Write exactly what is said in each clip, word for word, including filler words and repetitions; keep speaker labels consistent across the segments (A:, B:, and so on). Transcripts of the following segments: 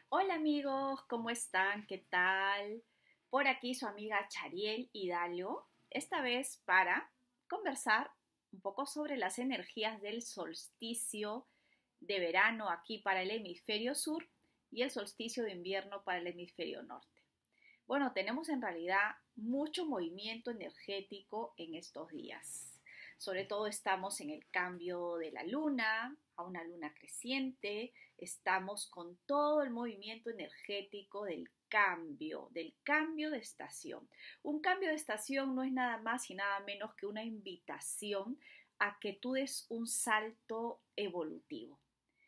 A: Hola amigos, ¿cómo están? ¿Qué tal? Por aquí su amiga Chariel Hidalgo, esta vez para conversar un poco sobre las energías del solsticio de verano aquí para el hemisferio sur y el solsticio de invierno para el hemisferio norte. Bueno, tenemos en realidad mucho movimiento energético en estos días. Sobre todo estamos en el cambio de la luna a una luna creciente, estamos con todo el movimiento energético del cambio, del cambio de estación. Un cambio de estación no es nada más y nada menos que una invitación a que tú des un salto evolutivo.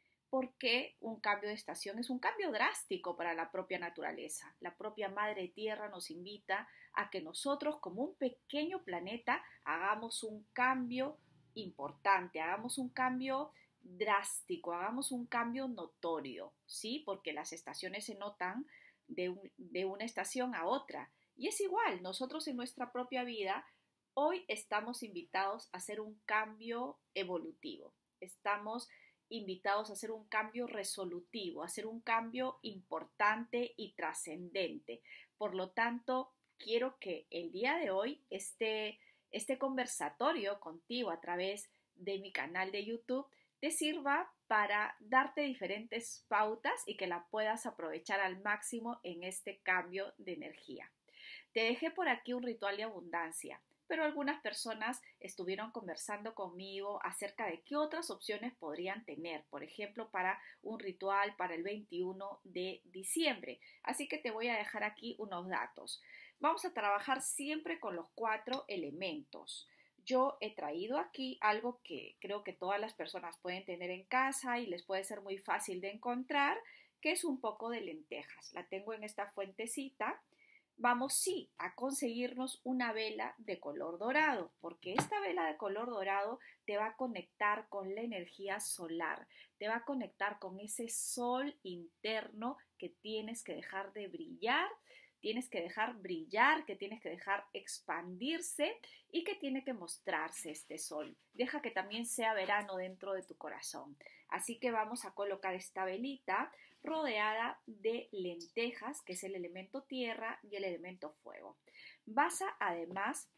A: Porque un cambio de estación es un cambio drástico para la propia naturaleza. La propia Madre Tierra nos invita a que nosotros, como un pequeño planeta, hagamos un cambio importante, hagamos un cambio drástico, hagamos un cambio notorio, ¿sí? Porque las estaciones se notan de, un, de una estación a otra. Y es igual, nosotros en nuestra propia vida, hoy estamos invitados a hacer un cambio evolutivo. Estamos invitados a hacer un cambio resolutivo, a hacer un cambio importante y trascendente. Por lo tanto, quiero que el día de hoy este, este conversatorio contigo a través de mi canal de YouTube te sirva para darte diferentes pautas y que la puedas aprovechar al máximo en este cambio de energía. Te dejé por aquí un ritual de abundancia, pero algunas personas estuvieron conversando conmigo acerca de qué otras opciones podrían tener, por ejemplo, para un ritual para el veintiuno de diciembre. Así que te voy a dejar aquí unos datos. Vamos a trabajar siempre con los cuatro elementos. Yo he traído aquí algo que creo que todas las personas pueden tener en casa y les puede ser muy fácil de encontrar, que es un poco de lentejas. La tengo en esta fuentecita. Vamos sí a conseguirnos una vela de color dorado, porque esta vela de color dorado te va a conectar con la energía solar, te va a conectar con ese sol interno que tienes que dejar de brillar, tienes que dejar brillar, que tienes que dejar expandirse y que tiene que mostrarse este sol. Deja que también sea verano dentro de tu corazón. Así que vamos a colocar esta velita rodeada de lentejas, que es el elemento tierra y el elemento fuego. Vas a además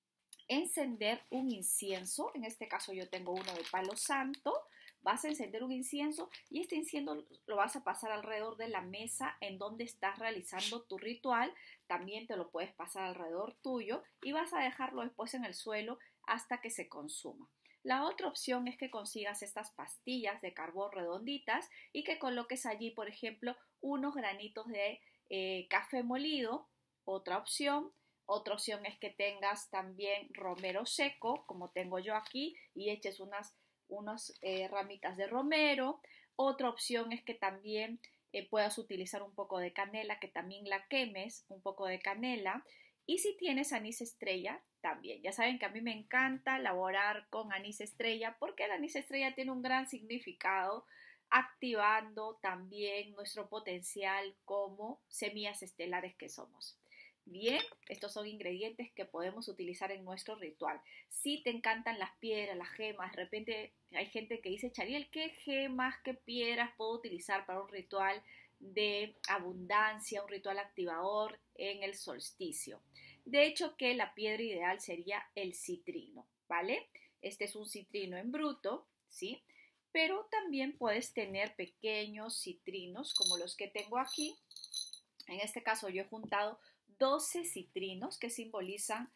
A: encender un incienso, en este caso yo tengo uno de palo santo. Vas a encender un incienso y este incienso lo vas a pasar alrededor de la mesa en donde estás realizando tu ritual. También te lo puedes pasar alrededor tuyo y vas a dejarlo después en el suelo hasta que se consuma. La otra opción es que consigas estas pastillas de carbón redonditas y que coloques allí, por ejemplo, unos granitos de eh, café molido. Otra opción. Otra opción es que tengas también romero seco, como tengo yo aquí, y eches unas, unas eh, ramitas de romero. Otra opción es que también eh, puedas utilizar un poco de canela, que también la quemes, un poco de canela. Y si tienes anís estrella, también. Ya saben que a mí me encanta elaborar con anís estrella porque el anís estrella tiene un gran significado, activando también nuestro potencial como semillas estelares que somos. Bien, estos son ingredientes que podemos utilizar en nuestro ritual. Si te encantan las piedras, las gemas, de repente hay gente que dice, Chariel, ¿qué gemas, qué piedras puedo utilizar para un ritual de abundancia, un ritual activador en el solsticio? De hecho, que la piedra ideal sería el citrino, ¿vale? Este es un citrino en bruto, ¿sí? Pero también puedes tener pequeños citrinos como los que tengo aquí. En este caso yo he juntado doce citrinos que simbolizan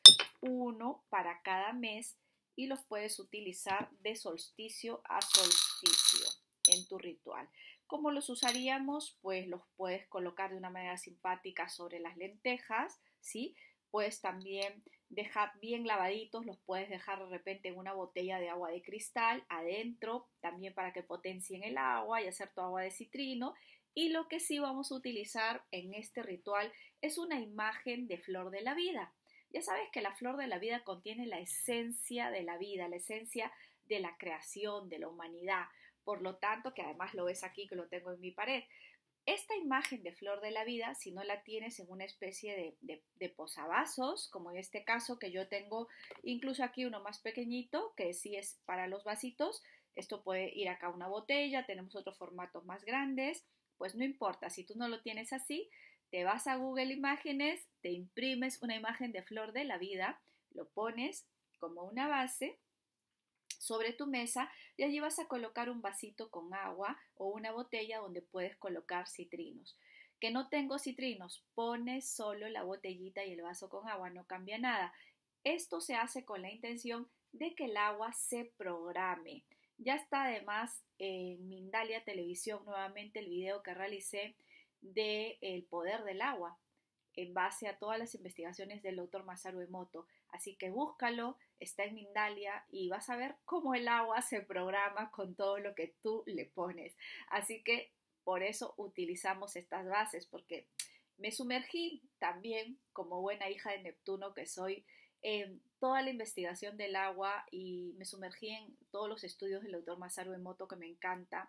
A: uno para cada mes y los puedes utilizar de solsticio a solsticio en tu ritual. ¿Cómo los usaríamos? Pues los puedes colocar de una manera simpática sobre las lentejas, ¿sí? Puedes también dejar bien lavaditos, los puedes dejar de repente en una botella de agua de cristal adentro, también para que potencien el agua y hacer tu agua de citrino. Y lo que sí vamos a utilizar en este ritual es una imagen de flor de la vida. Ya sabes que la flor de la vida contiene la esencia de la vida, la esencia de la creación, de la humanidad. Por lo tanto, que además lo ves aquí, que lo tengo en mi pared. Esta imagen de flor de la vida, si no la tienes en una especie de, de, de posavasos, como en este caso que yo tengo incluso aquí uno más pequeñito, que sí es para los vasitos, esto puede ir acá a una botella, tenemos otros formatos más grandes, pues no importa, si tú no lo tienes así, te vas a Google Imágenes, te imprimes una imagen de flor de la vida, lo pones como una base sobre tu mesa y allí vas a colocar un vasito con agua o una botella donde puedes colocar citrinos. Que no tengo citrinos, pones solo la botellita y el vaso con agua, no cambia nada. Esto se hace con la intención de que el agua se programe. Ya está además en Mindalia Televisión nuevamente el video que realicé de El poder del agua en base a todas las investigaciones del doctor Masaru Emoto. Así que búscalo, está en Mindalia y vas a ver cómo el agua se programa con todo lo que tú le pones. Así que por eso utilizamos estas bases, porque me sumergí también, como buena hija de Neptuno que soy, en toda la investigación del agua y me sumergí en todos los estudios del doctor Masaru Emoto que me encanta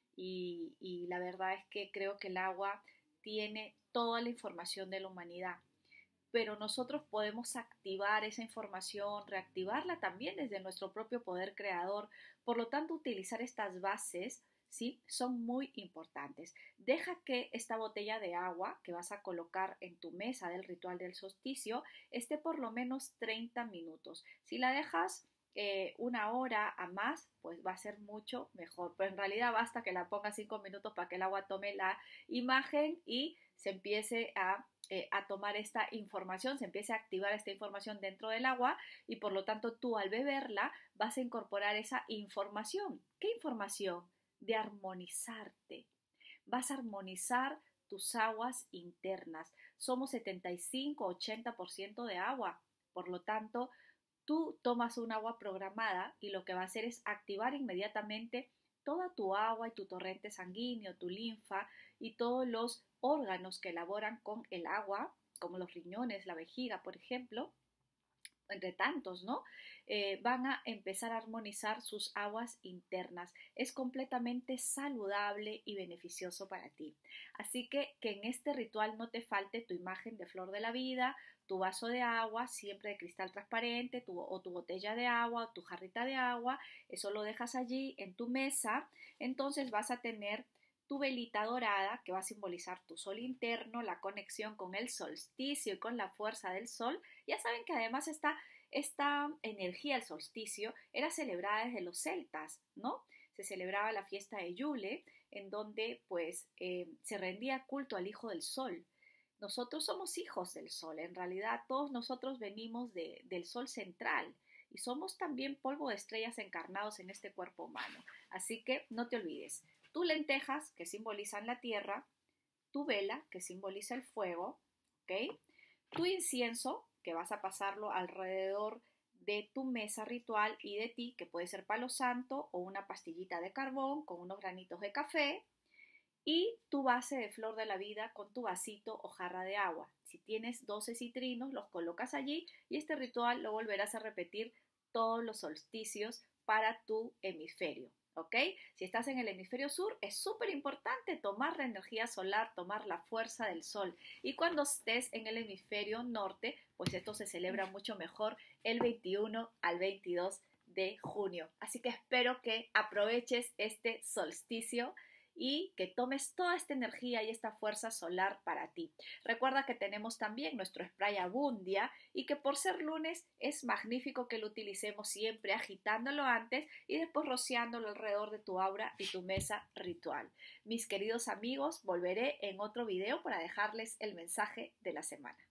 A: y, y la verdad es que creo que el agua tiene toda la información de la humanidad, pero nosotros podemos activar esa información, reactivarla también desde nuestro propio poder creador. Por lo tanto, utilizar estas bases, ¿sí?, son muy importantes. Deja que esta botella de agua que vas a colocar en tu mesa del ritual del solsticio esté por lo menos treinta minutos. Si la dejas eh, una hora a más, pues va a ser mucho mejor. Pero en realidad basta que la pongas cinco minutos para que el agua tome la imagen y se empiece a, eh, a tomar esta información, se empiece a activar esta información dentro del agua y por lo tanto tú al beberla vas a incorporar esa información. ¿Qué información? De armonizarte. Vas a armonizar tus aguas internas. Somos setenta y cinco a ochenta por ciento de agua. Por lo tanto, tú tomas un agua programada y lo que va a hacer es activar inmediatamente toda tu agua y tu torrente sanguíneo, tu linfa y todos los órganos que elaboran con el agua, como los riñones, la vejiga, por ejemplo, entre tantos, ¿no? Eh, van a empezar a armonizar sus aguas internas. Es completamente saludable y beneficioso para ti. Así que que en este ritual no te falte tu imagen de flor de la vida, tu vaso de agua, siempre de cristal transparente, tu, o tu botella de agua, o tu jarrita de agua. Eso lo dejas allí en tu mesa. Entonces vas a tener tu velita dorada que va a simbolizar tu sol interno, la conexión con el solsticio y con la fuerza del sol. Ya saben que además esta, esta energía del solsticio era celebrada desde los celtas, ¿no? Se celebraba la fiesta de Yule, en donde pues eh, se rendía culto al hijo del sol. Nosotros somos hijos del sol, en realidad todos nosotros venimos de, del sol central y somos también polvo de estrellas encarnados en este cuerpo humano. Así que no te olvides. Tu lentejas, que simbolizan la tierra, tu vela, que simboliza el fuego, ¿ok? Tu incienso, que vas a pasarlo alrededor de tu mesa ritual y de ti, que puede ser palo santo o una pastillita de carbón con unos granitos de café, y tu base de flor de la vida con tu vasito o jarra de agua. Si tienes doce citrinos, los colocas allí y este ritual lo volverás a repetir todos los solsticios para tu hemisferio. ¿Ok? Si estás en el hemisferio sur, es súper importante tomar la energía solar, tomar la fuerza del sol. Y cuando estés en el hemisferio norte, pues esto se celebra mucho mejor el veintiuno al veintidós de junio. Así que espero que aproveches este solsticio y que tomes toda esta energía y esta fuerza solar para ti. Recuerda que tenemos también nuestro spray Abundia y que por ser lunes es magnífico que lo utilicemos siempre agitándolo antes y después rociándolo alrededor de tu aura y tu mesa ritual. Mis queridos amigos, volveré en otro video para dejarles el mensaje de la semana.